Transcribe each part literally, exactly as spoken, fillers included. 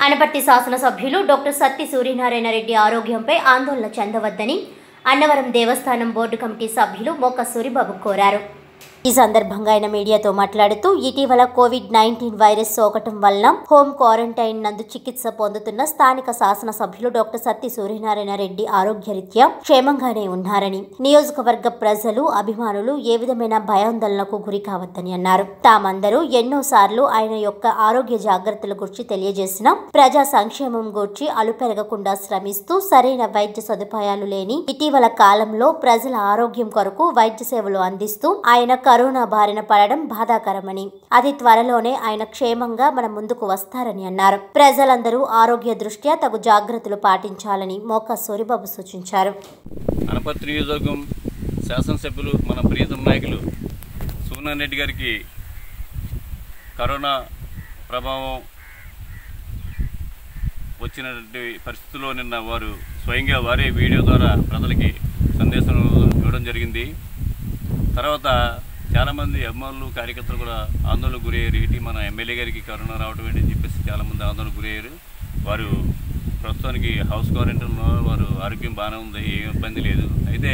అనపర్తి శాసనసభ్యులు డాక్టర్ సత్తి సూర్యనారాయణ రెడ్డి ఆరోగ్యంపై ఆందోళన చెందవద్దని అన్నవరం దేవస్థానం బోర్డు కమిటీ సభ్యులు మోక సూరిబాబు కోరారు. ఈ సందర్భంగా ఆయన మీడియాతో మాట్లాడుతూ ఇటీవల కోవిడ్ నైన్టీన్ వైరస్ సోకటం వలన హోం క్వారంటైన్ నందు చికిత్స పొందుతున్న స్థానిక శాసనసభ్యులు డాక్టర్ సత్తి సూర్యనారాయణ రెడ్డి ఆరోగ్యరీత్యా క్షేమంగానే ఉన్నారని, నియోజకవర్గ ప్రజలు అభిమానులు ఏ విధమైన భయాందోళనకు గురి కావద్దని అన్నారు. తామందరూ ఎన్నోసార్లు ఆయన యొక్క ఆరోగ్య జాగ్రత్తల గురించి తెలియజేసిన ప్రజా సంక్షేమం గురించి అలుపెరగకుండా శ్రమిస్తూ సరైన వైద్య సదుపాయాలు లేని ఇటీవల కాలంలో ప్రజల ఆరోగ్యం కొరకు వైద్య సేవలు అందిస్తూ ఆయన కరోనా బారిన పడడం బాధాకరమని, అతి త్వరలోనే ఆయన క్షేమంగా మన ముందుకు వస్తారని అన్నారు. ప్రజలందరూ ఆరోగ్య దృష్ట్యా తగు జాగ్రత్తలు పాటించాలని మోక సూరిబాబు సూచించారు. అనపర్తి నియోజకవర్గం శాసనసభ్యులు మన ప్రియతమ నాయకులు సూర్యనారాయణ రెడ్డి గారికి కరోనా ప్రభావం వచ్చినటువంటి పరిస్థితుల్లో నిన్న వారు స్వయంగా వారే వీడియో ద్వారా ప్రజలకి సందేశం ఇవ్వడం జరిగింది. తర్వాత చాలామంది అభిమానులు కార్యకర్తలు కూడా ఆందోళనకు గురయ్యారు. ఇటీ మన ఎమ్మెల్యే గారికి కరోనా రావడం ఏంటని చెప్పేసి చాలామంది ఆందోళనకు గురయ్యారు. వారు ప్రస్తుతానికి హౌస్ క్వారంటైన్లో వారు ఆరోగ్యం బాగానే ఉంది, ఏం ఇబ్బంది లేదు. అయితే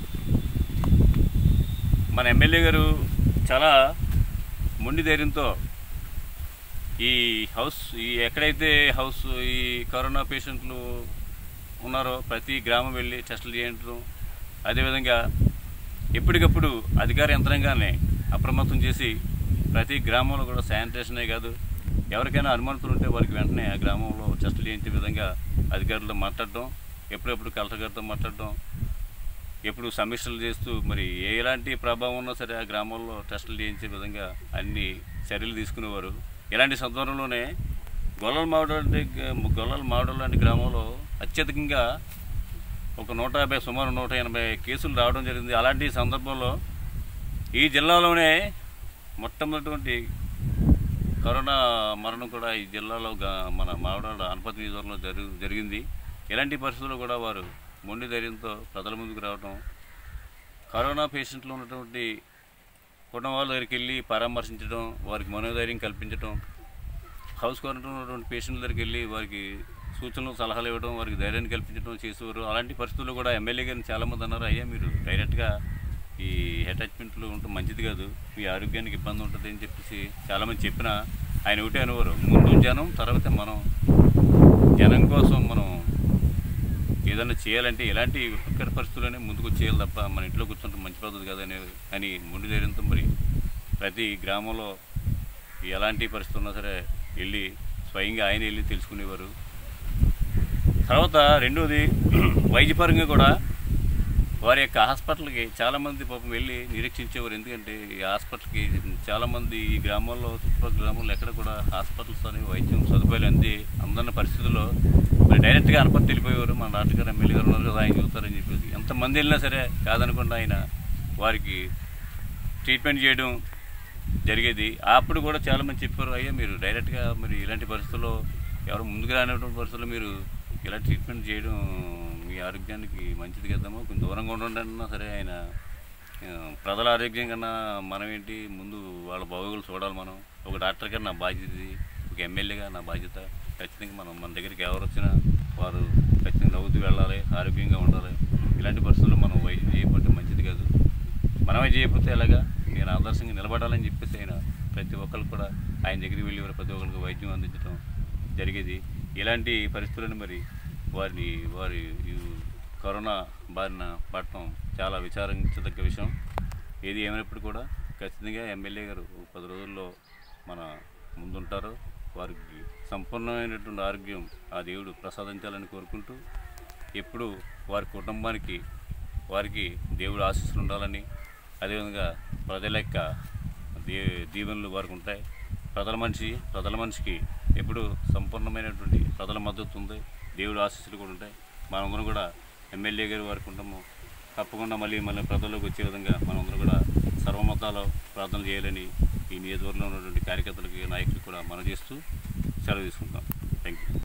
మన ఎమ్మెల్యే గారు చాలా మొండి ధైర్యంతో ఈ హౌస్ ఈ ఎక్కడైతే హౌస్ ఈ కరోనా పేషెంట్లు ఉన్నారో ప్రతి గ్రామం వెళ్ళి టెస్టులు చేయడం, అదేవిధంగా ఎప్పటికప్పుడు అధికార యంత్రాంగాన్ని అప్రమత్తం చేసి ప్రతి గ్రామంలో కూడా శానిటేషనే కాదు, ఎవరికైనా అనుమానాలు ఉంటే వారికి వెంటనే ఆ గ్రామంలో టెస్టులు చేయించే విధంగా అధికారులతో మాట్లాడటం, ఎప్పుడెప్పుడు కలెక్టర్ గారితో మాట్లాడటం, ఎప్పుడు సమీక్షలు చేస్తూ మరి ఎలాంటి ప్రభావం ఉన్నా సరే ఆ గ్రామంలో టెస్టులు చేయించే విధంగా అన్ని చర్యలు తీసుకునేవారు. ఇలాంటి సందర్భంలోనే గొల్లల మావడ గొల్లల మావడ లాంటి గ్రామంలో అత్యధికంగా ఒక నూట యాభై సుమారు నూట ఎనభై కేసులు రావడం జరిగింది. అలాంటి సందర్భంలో ఈ జిల్లాలోనే మొట్టమొదటి కరోనా మరణం కూడా ఈ జిల్లాలో మన మావడ అనపర్తి నియోజకవర్గంలో జరి జరిగింది. ఇలాంటి పరిస్థితుల్లో కూడా వారు మొండి ధైర్యంతో ప్రజల ముందుకు రావడం, కరోనా పేషెంట్లు ఉన్నటువంటి కుటుంబాల దగ్గరికి వెళ్ళి పరామర్శించడం, వారికి మనోధైర్యం కల్పించడం, హౌస్ క్వారంటైన్ ఉన్నటువంటి పేషెంట్ల దగ్గరికి వెళ్ళి వారికి సూచనలు సలహాలు ఇవ్వడం, వారికి ధైర్యాన్ని కల్పించడం చేసేవారు. అలాంటి పరిస్థితుల్లో కూడా ఎమ్మెల్యే గారిని చాలామంది అన్నారు, అయ్యా మీరు డైరెక్ట్గా ఈ అటాచ్మెంట్లు ఉంటే మంచిది కాదు, మీ ఆరోగ్యానికి ఇబ్బంది ఉంటుంది అని చెప్పేసి చాలామంది చెప్పినా ఆయన ఒకటే అనేవారు, ముందు జనం తర్వాత మనం, జనం కోసం మనం ఏదైనా చేయాలంటే ఇలాంటి విపత్కర పరిస్థితుల్లోనే ముందుకు చేయాలి తప్ప మన ఇంట్లో కూర్చుంటే మంచి పద్ధతి కాదని అని మొండి ధైర్యంతో మరి ప్రతి గ్రామంలో ఎలాంటి పరిస్థితులు ఉన్నా సరే వెళ్ళి స్వయంగా ఆయన వెళ్ళి తెలుసుకునేవారు. తర్వాత రెండోది వైద్యపరంగా కూడా వారి యొక్క హాస్పిటల్కి చాలామంది పాపం వెళ్ళి నిరీక్షించేవారు. ఎందుకంటే ఈ హాస్పిటల్కి చాలామంది ఈ గ్రామాల్లో చుట్టుపక్కల గ్రామాల్లో ఎక్కడ కూడా హాస్పిటల్స్ అని వైద్యం సదుపాయాలు అంది అందన్న పరిస్థితుల్లో మరి డైరెక్ట్గా అనపర్తి వెళ్ళిపోయేవారు. మన రాష్ట్ర గారు ఎమ్మెల్యే గారు ఉన్నారు కదా ఆయన చూస్తారని చెప్పేసి ఎంతమంది వెళ్ళినా సరే కాదనకుండా ఆయన వారికి ట్రీట్మెంట్ చేయడం జరిగేది. అప్పుడు కూడా చాలామంది చెప్పారు, అయ్యా మీరు డైరెక్ట్గా మరి ఇలాంటి పరిస్థితుల్లో ఎవరు ముందుకు రానటువంటి పరిస్థితుల్లో మీరు ఇలా ట్రీట్మెంట్ చేయడం మీ ఆరోగ్యానికి మంచిది కదమ్మా, కొంచెం దూరంగా ఉండన్నా సరే ఆయన ప్రజల ఆరోగ్యం కన్నా మనం ఏంటి ముందు వాళ్ళ బాగోగులు చూడాలి. మనం ఒక డాక్టర్ గారు నా బాధ్యత, ఒక ఎమ్మెల్యేగా నా బాధ్యత. ఖచ్చితంగా మనం మన దగ్గరికి ఎవరు వచ్చినా వారు ఖచ్చితంగా నవ్వుతూ వెళ్ళాలి, ఆరోగ్యంగా ఉండాలి. ఇలాంటి పరిస్థితుల్లో మనం వైద్యం చేయకపోతే మంచిది కాదు, మనమే చేయకపోతే ఎలాగా, నేను ఆదర్శంగా నిలబడాలని చెప్పేసి ఆయన ప్రతి ఒక్కరు కూడా ఆయన దగ్గరికి వెళ్ళి ప్రతి ఒక్కరికి వైద్యం అందించడం జరిగేది. ఇలాంటి పరిస్థితులను మరి వారిని వారి కరోనా బారిన పడటం చాలా విచారించదగ్గ విషయం. ఏది ఏమైనప్పుడు కూడా ఖచ్చితంగా ఎమ్మెల్యే గారు పది రోజుల్లో మన ముందుంటారు. వారికి సంపూర్ణమైనటువంటి ఆరోగ్యం ఆ దేవుడు ప్రసాదించాలని కోరుకుంటూ ఎప్పుడు వారి కుటుంబానికి వారికి దేవుడు ఆశీస్సులు ఉండాలని, అదేవిధంగా ప్రజల యొక్క దీ దీవెనలు వారికి ఉంటాయి. ప్రజల మనిషి ప్రజల మనిషికి ఎప్పుడు సంపూర్ణమైనటువంటి ప్రజల మద్దతు ఉంది, దేవుడు ఆశీస్సులు కూడా ఉంటాయి. మనందరం కూడా ఎమ్మెల్యే గారి వారికి ఉంటాము, తప్పకుండా మళ్ళీ మళ్ళీ ప్రజల్లోకి వచ్చే విధంగా మనందరం కూడా సర్వమతాలో ప్రార్థన చేయాలని ఈ నియోజకవర్గంలో ఉన్నటువంటి కార్యకర్తలకి నాయకులకు కూడా మనం చేస్తూ సెలవు తీసుకుంటాం. Thank you.